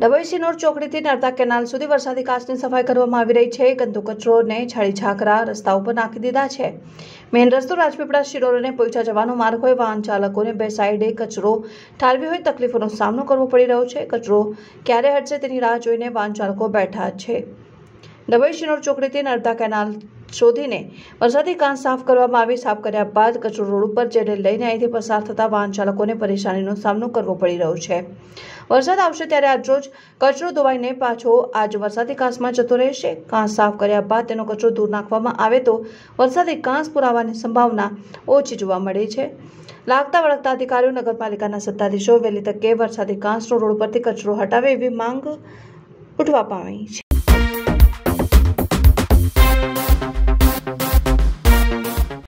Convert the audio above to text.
ડભોઈ સિનોર ચોકડીથી નર્મદા કેનાલ સુધી વરસાદી કાચની સફાઈ કરવામાં આવી રહી છે। ગંદુ કચરોને છાળી છાકરા રસ્તા ઉપર નાખી દીધા છે। મેઇન રસ્તો રાજપીપળા શિરોર અને પોઈચા જવાનો માર્ગ હોય, વાહન ચાલકોને બે સાઈડે કચરો ઠાલવી હોય તકલીફોનો સામનો કરવો પડી રહ્યો છે। કચરો ક્યારે હટશે તેની રાહ જોઈને વાહન ચાલકો બેઠા છે। ડભોઈ સિનોર ચોકડીથી નર્મદા કેનાલ શોધીને વરસાદી કાચ સાફ કરવામાં આવી। સાફ કર્યા બાદ કચરો રોડ ઉપર જેને લઈને અહીંથી પસાર થતા વાહન ચાલકોને પરેશાનીનો સામનો કરવો પડી રહ્યો છે। વરસાદ આવશે ત્યારે આજરોજ કચરો ધોવાઈને પાછો આજ વરસાદી કાચમાં જતો રહેશે। કાચ સાફ કર્યા બાદ તેનો કચરો દૂર નાખવામાં આવે તો વરસાદી કાચ પુરાવાની સંભાવના ઓછી જોવા મળે છે। લાગતા વળગતા અધિકારીઓ, નગરપાલિકાના સત્તાધીશો વહેલી તકે વરસાદી કાચનો રોડ પરથી કચરો હટાવે એવી માંગ ઉઠવા પામી છે।